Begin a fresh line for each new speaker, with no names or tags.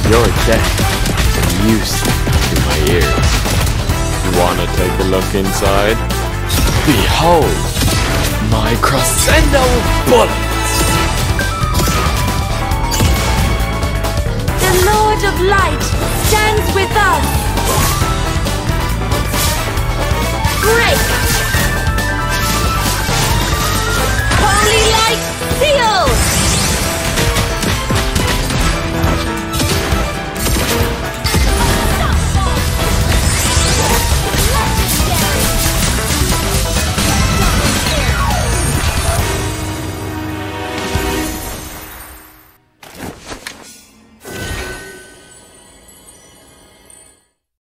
Your death is music to my ears. You wanna take a look inside? Behold, my crescendo bullets!
The Lord of Light stands with us! Break!